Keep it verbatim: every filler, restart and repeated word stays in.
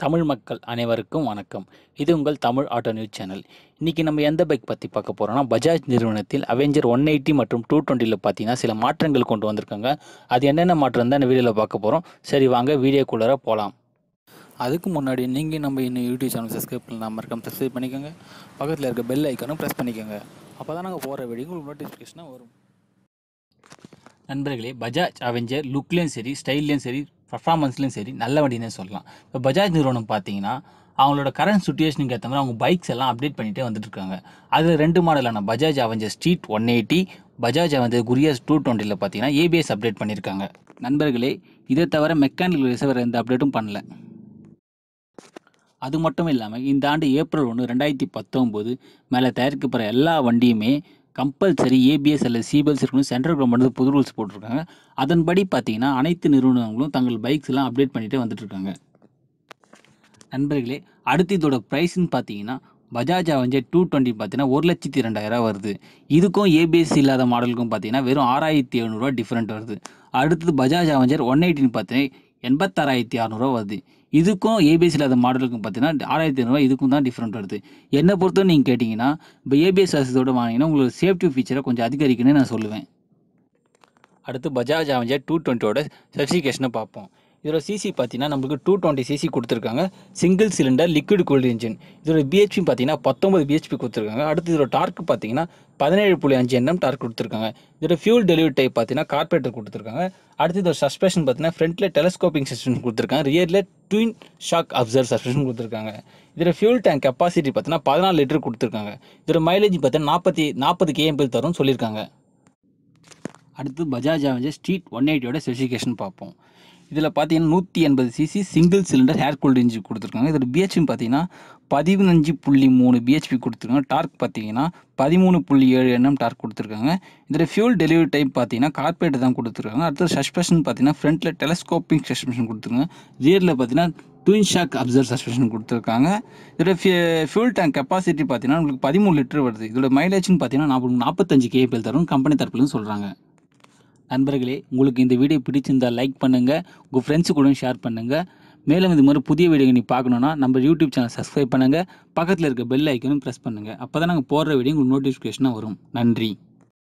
தமிழ் மக்கள் அனைவருக்கும் வணக்கம். இது உங்கள் தமிழ் ஆட்டோ நியூஸ் சேனல். இன்றைக்கி நம்ம எந்த பைக் பற்றி பார்க்க போகிறோம்னா, பஜாஜ் நிறுவனத்தில் அவெஞ்சர் ஒன் எயிட்டி மற்றும் டூ டுவெண்ட்டியில் பார்த்தீங்கன்னா சில மாற்றங்கள் கொண்டு வந்திருக்காங்க. அது என்னென்ன மாற்றம் தான் இந்த வீடியோவில் பார்க்க போகிறோம். சரி வாங்க வீடியோக்குள்ளே போகலாம். அதுக்கு முன்னாடி நீங்கள் நம்ம இன்னும் யூடியூப் சேனல் சப்ஸ்கிரைப் பண்ணலாம், மறக்காம சப்ஸ்கிரைப் பண்ணிக்கோங்க. பக்கத்தில் இருக்க பெல் ஐக்கானும் ப்ரெஸ் பண்ணிக்கோங்க. அப்போ தான் நாங்கள் போகிற வீடியோ உங்களுக்கு நோட்டிஃபிகேஷனாக வரும். நண்பர்களே, பஜாஜ் அவெஞ்சர் லுக்லேயும் சரி, ஸ்டைல்லையும் சரி, பர்ஃபார்மன்ஸ்லையும் சரி நல்ல வண்டினே சொல்லலாம். இப்போ பஜாஜ் நிறுவனம் பார்த்தீங்கன்னா அவங்களோட கரண்ட் சுச்சுவேஷனுக்கு ஏற்ற மாதிரி அவங்க பைக்ஸ் எல்லாம் அப்டேட் பண்ணிகிட்டே வந்துட்டு இருக்காங்க. அதில் ரெண்டு மாடலான Bajaj Avenger Street one eighty, Bajaj Avenger Cruise two டுவெண்ட்டியில் பார்த்தீங்கன்னா ஏபிஎஸ் அப்டேட் பண்ணியிருக்காங்க. நண்பர்களே, இதை தவிர மெக்கானிக்கல் வைஸ் வேறு எந்த அப்டேட்டும் பண்ணல. அது மட்டும் இல்லாமல் இந்த ஆண்டு ஏப்ரல் ஒன்று ரெண்டாயிரத்தி பத்தொம்போது மேலே தயாரிக்கப்படுற எல்லா வண்டியுமே கம்பல்சரி ஏபிஎஸ் அல்லது சிபிஎல்ஸ் இருக்கணும் சென்ட்ரல் கவர்மெண்ட் புது ரூல்ஸ் போட்டிருக்காங்க. அதன்படி பார்த்தீங்கன்னா அனைத்து நிறுவனங்களும் தங்கள் பைக்ஸ் எல்லாம் அப்டேட் பண்ணிகிட்டே வந்துட்டுருக்காங்க. நண்பர்களே, அடுத்து இதோட ப்ரைஸ்ன்னு பார்த்தீங்கன்னா பஜாஜ் அவெஞ்சர் டூ டுவெண்ட்டி பார்த்தீங்கன்னா ஒரு லட்சத்தி ரெண்டாயிரம் வருது. இதுக்கும் ஏபிஎஸ் இல்லாத மாடலுக்கும் பார்த்தீங்கன்னா வெறும் ஆறாயிரத்தி எழுநூறுவா டிஃப்ரெண்ட் வருது. அடுத்தது பஜாஜ் அவெஞ்சர் ஒன் எயிட்டின்னு பார்த்தீங்கன்னா எண்பத்தாறாயிரத்தி அறநூறுவா வருது. இதுக்கும் ஏபிஎஸ் இல்லாத மாடலுக்கும் பார்த்தீங்கன்னா ஆறாயிரத்தி ஐநூறுவா இதுக்கும் தான் டிஃப்ரெண்ட் வருது. என்னை பொறுத்த நீங்கள் கேட்டிங்கன்னா இப்போ ஏபிஎஸ் வசதியோடு வாங்கினீங்கன்னா உங்களுக்கு சேஃப்டி ஃபீச்சரை கொஞ்சம் அதிகரிக்குன்னு நான் சொல்லுவேன். அடுத்து பஜாஜ் அவெஞ்சர் டூ டுவெண்ட்டியோட ஸ்பெசிஃபிகேஷனை பார்ப்போம். இதோட சிசி பார்த்தீங்கன்னா நம்மளுக்கு டூ டுவெண்ட்டி சிசி கொடுத்துருக்காங்க. Single cylinder liquid cooled engine. இதோட பிஹெச்பி பார்த்தீங்கன்னா பத்தொம்பது பிஹெச்பி கொடுத்துருக்காங்க. அடுத்து இதோட டார்க் பார்த்தீங்கன்னா பதினேழு புள்ளி அஞ்சு என்எம் டார்க் கொடுத்துருக்காங்க. இதோட ஃபியூல் டெலிவரி டைப் பார்த்தீங்கன்னா கார்பரேட்டர் கொடுத்துருக்காங்க. அடுத்து இதோட சஸ்பென்ஷன் பார்த்தீங்கன்னா ஃப்ரண்ட்டில் டெலஸ்கோப்பிங் சஸ்பென்ஷன் கொடுத்துருக்காங்க. ரியரில் ட்வின் ஷாக் அப்சர்வ் சஸ்பென்ஷன் கொடுத்துருக்காங்க. இதோட ஃபியூல் டேங்க் கெப்பாசிட்டி பார்த்தீங்கன்னா பதினாலு லிட்டர் கொடுத்துருக்காங்க. இதோட மைலேஜ் பார்த்தீங்கன்னா நாற்பத்தி நாற்பது கேஎம்பிள் தரும்னு சொல்லியிருக்காங்க. அடுத்து பஜாஜ் அவெஞ்சர் ஸ்ட்ரீட் ஒன் எயிட்டியோட ஸ்பெசிஃபிகேஷன் பார்ப்போம். இதில் பார்த்தீங்கன்னா நூற்றி எண்பது CC single cylinder air cooled engine கொடுத்துருக்காங்க. இதோட பிஹெச்பி பார்த்தீங்கன்னா பதினஞ்சு புள்ளி மூணு பிஹெச்பி கொடுத்துருக்காங்க. டார்க் பார்த்தீங்கன்னா பதிமூணு புள்ளி ஏழு என்எம் டார்க் கொடுத்துருக்காங்க. இதோட ஃபியூல் டெலிவரி டைப் பார்த்தீங்கன்னா கார்பரேட்டர் தான் கொடுத்துருக்காங்க. அடுத்தது சஸ்பென்ஷன் பார்த்தீங்கன்னா ஃப்ரண்ட்டில் டெலஸ்கோப்பிங் சஸ்பென்ஷன் கொடுத்துருக்காங்க. ரியரில் பார்த்தீங்கன்னா ட்வின் ஷாக் அப்சர்வ் சஸ்பென்ஷன் கொடுத்துருக்காங்க. இதோட ஃபியூல் டேங்க் கெப்பாசிட்டி பார்த்தீங்கன்னா உங்களுக்கு பதிமூணு லிட்டர் வருது. இதோட மைலேஜ்னு பார்த்தீங்கன்னா நாற்பது நாற்பத்தஞ்சு கேபிள் தரும் கம்பெனி தரப்புலன்னு சொல்கிறாங்க. நண்பர்களே, உங்களுக்கு இந்த வீடியோ பிடிச்சிருந்தால் லைக் பண்ணுங்கள், உங்கள் ஃப்ரெண்ட்ஸு கூட ஷேர் பண்ணுங்கள். மேலும் இது மாதிரி புதிய வீடியோ நீ பார்க்கணுன்னா நம்ம யூடியூப் சேனல் சப்ஸ்கிரைப் பண்ணுங்கள். பக்கத்தில் இருக்க பெல் ஐக்கனும் ப்ரெஸ் பண்ணுங்கள். அப்போ தான் நாங்கள் போடுற வீடியோ உங்களுக்கு நோட்டிஃபிகேஷனாக வரும். நன்றி.